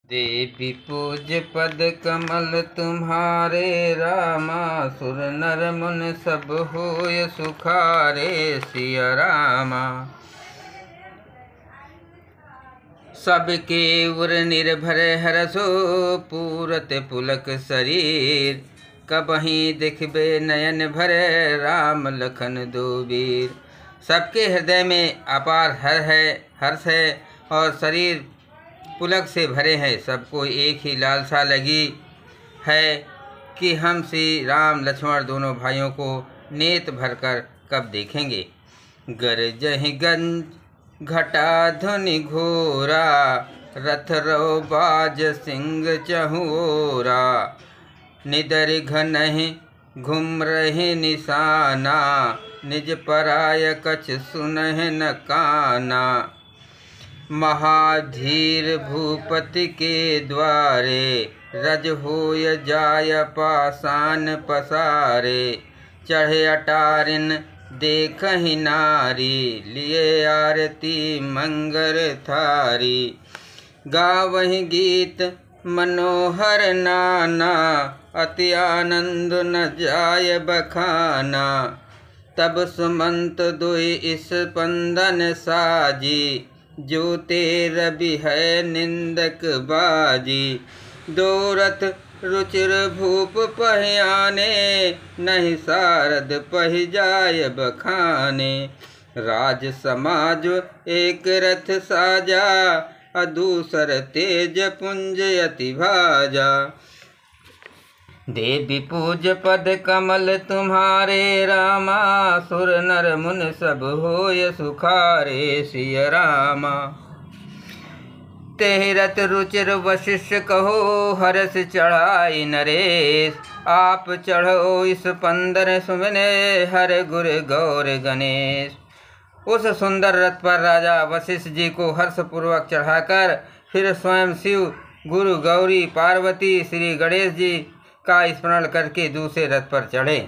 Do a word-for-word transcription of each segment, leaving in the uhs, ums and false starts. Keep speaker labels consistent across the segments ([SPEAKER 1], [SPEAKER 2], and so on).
[SPEAKER 1] देवी पूज्य पद कमल तुम्हारे, रामा सुर नर मुन सब होय सुखारे। सिया रामा सबके उर निर्भर हरसो, पूरत पुलक शरीर। कबहीं दिखबे नयन भरे, राम लखन दो वीर। सबके हृदय में अपार हर है हर्ष है और शरीर पुलक से भरे हैं। सबको एक ही लालसा लगी है कि हम श्री राम लक्ष्मण दोनों भाइयों को नेत भरकर कब देखेंगे। गरजहि गंज घटा धुनि घोरा, रथ रो बाज सिंह चहुओरा। निदर घनहि घुम रहे निशाना, निज पराय कछ सुनहि न काना। महाधीर भूपति के द्वारे, रज होय जाय पाषाण पसारे। चढ़े अटारिन देखहि नारी, लिए आरती मंगर थारी। गावहि गीत मनोहर नाना, अति आनंद न जाय बखाना। तब सुमंत दुई इस पंदन साजी, जो तेर भी है निंदक बाजी। दो रथ रुचिर भूप पहियाने, नहीं सारद पहि जाय बखाने। राज समाज एक रथ साजा, अदूसर तेज पुंज अति भाजा। देवी पूज पद कमल तुम्हारे, रामा सुर नर मुन सब होय सुखारे। सिया रामा तेहि रथ रुचिर वशिष्ठ कहो, हरस चढ़ाई नरेश। आप चढ़ो इस पंदर सुमने, हर गुर गौर गणेश। उस सुंदर रथ पर राजा वशिष्ठ जी को हर्षपूर्वक चढ़ाकर फिर स्वयं शिव, गुरु गौरी, पार्वती, श्री गणेश जी का स्मरण करके दूसरे रथ पर चढ़े।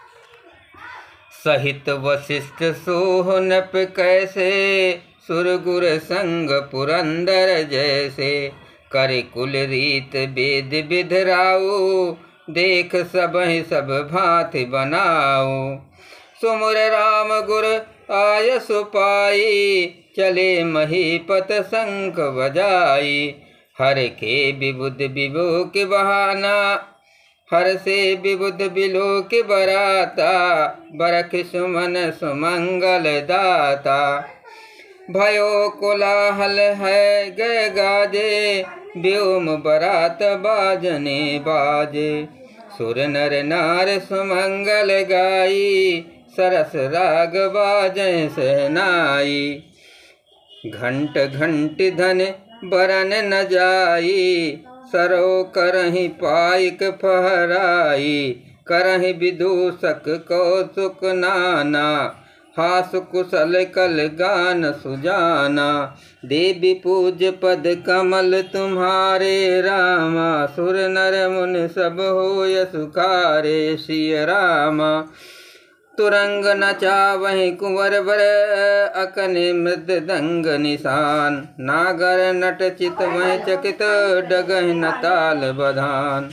[SPEAKER 1] सहित वशिष्ठ सोह नप कैसे, सुर गुर संग पुरंदर जैसे। करे कुल रीत वेद विधराऊ, देख सबहि सब भांति बनाओ। सुमुर राम गुर आय सुपाई, चले महीपत शंख बजाई। हर के विबुध विभो के बहाना, हर से विबुध बिलो के बराता। बरख सुमन सुमंगल दाता, भयो कोलाहल है गए गाजे। व्योम बरात बाजने बाजे, सुर नर नार सुमंगल गाई। सरस राग बाजे सहनाई, घंट घंट धन बरन न जाई। सरो करहि पाइक फहराई, करहि विदूषक कौतुक नाना। हास कुशल कल गान सुजाना, देवी पूज्य पद कमल तुम्हारे। रामा सुर नर मुन सब होय सुखारे। सिया रामा तुरंग नचावहि कुंवर बर, अकनि मृदंग निशान। नागर नट चित वह चकित, डगहि न ताल बधान।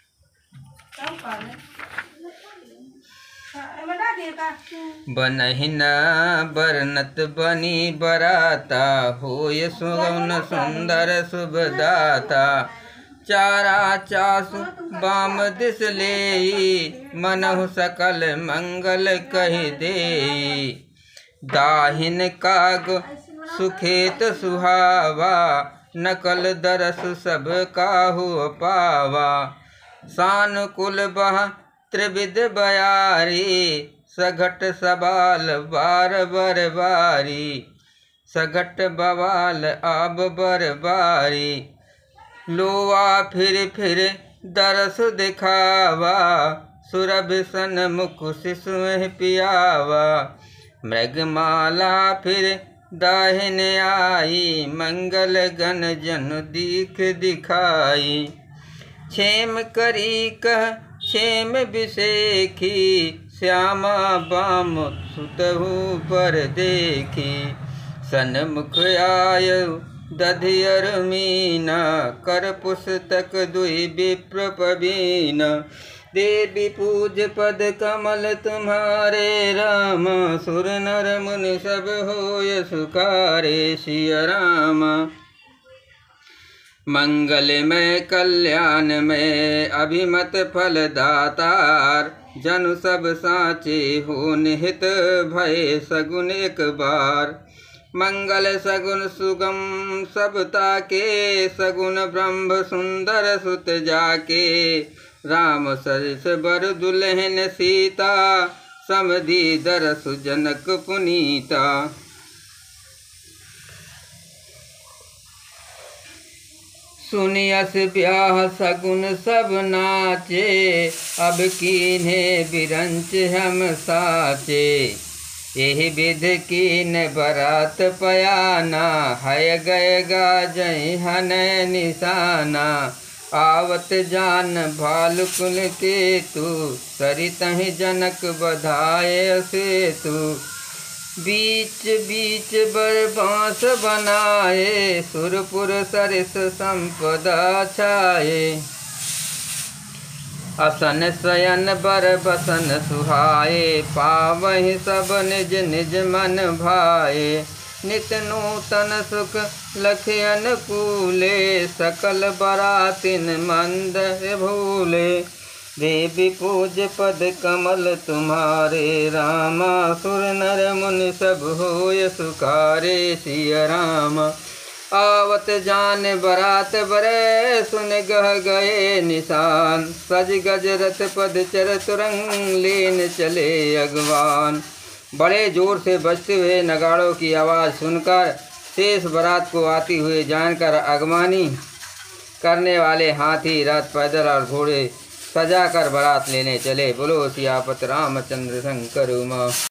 [SPEAKER 1] बनहि न बरनत बनी बराता, होय सुगम सुंदर शुभदाता। चारा चासु बाम दिस लेई, मनहु सकल मंगल कहि देई। दाहिन काग सुखेत सुहावा, नकल दरस सब काहू पावा। सानुकूल बह त्रिविध बयारी, सघट सबाल बार बर बारी। सघट बवाल आब बर बारी, लोआ फिर फिर दरस दिखावा। सुरभ सन मुख शिशु पियावा, मृगमाला फिर दाहिन आई। मंगल गण जन दीख दिखाई, क्षेम करी कह क्षेम बिसेखी। श्यामा बाम सुतहु पर देखी, सन्मुख आयु दधियर मीना कर पुस्तक दुई विप्र पवीन। देवी पूज पद कमल तुम्हारे राम सुर नर मुनि सब होय सुखारे सिया राम। मंगलमय कल्याण में अभिमत फल दातार जनु सब साचे हो निहित भय सगुन एक बार। मंगल सगुन सुगम सबता के सगुन ब्रह्म सुंदर सुत जाके। राम सरिस बर दुल्हन सीता समधि दरसु जनक पुनीता। सुनियस ब्याह सगुन सब नाचे अब कीन्हे बिरंच हम साचे। यही विध कीन बरात पयाना है गए गाजई हन निशाना। आवत जान भालुकुल के तू सरितहि जनक बधाए सेतु। बीच बीच बर बांस बनाए सुरपुर सरिस संपदा छाए। असन शयन बर बसन सुहाए पावहि सब निज निज मन भाए। नित नूतन सुख लखि अनुकूले सकल बरातिन मंद भूले। देवी पूज पद कमल तुम्हारे रामा सुर नर मुनि सब होय सुखारे सिया राम। आवत जान बरात बरे सुन गह गए निशान। सज गज रथ पद चर तुरंग लेन चले अगवान। बड़े जोर से बजते हुए नगाड़ों की आवाज़ सुनकर शेष बारात को आती हुई जानकर अगवानी करने वाले हाथी रथ पैदल और घोड़े सजा कर बारात लेने चले। बोलो सियापत रामचंद्र शंकर उमा।